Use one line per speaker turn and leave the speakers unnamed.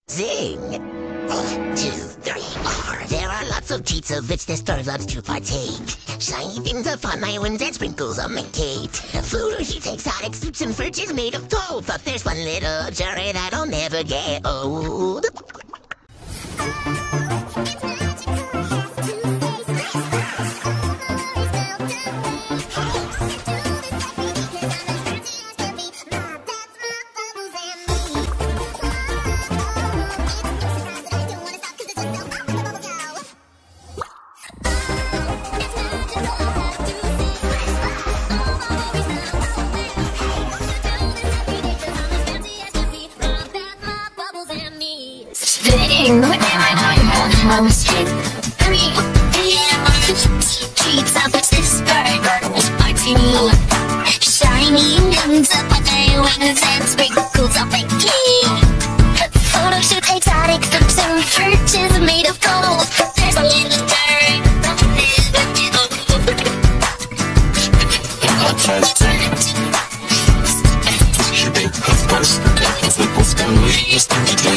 Zing! 1, 2, 3, 4. There are lots of treats of which the star loves to partake. Shiny things of fun, my wings and sprinkles on my cake. Food or sheets, exotic suits and fridges made of gold. But there's one little journey that'll never get old.
Spitting when I was straight. Treats of this bird is party. Shiny wings up on their wings and sprinkles of cake. Photo shoot, exotic fruits and fridges made of gold. There's a little bird. She made her first,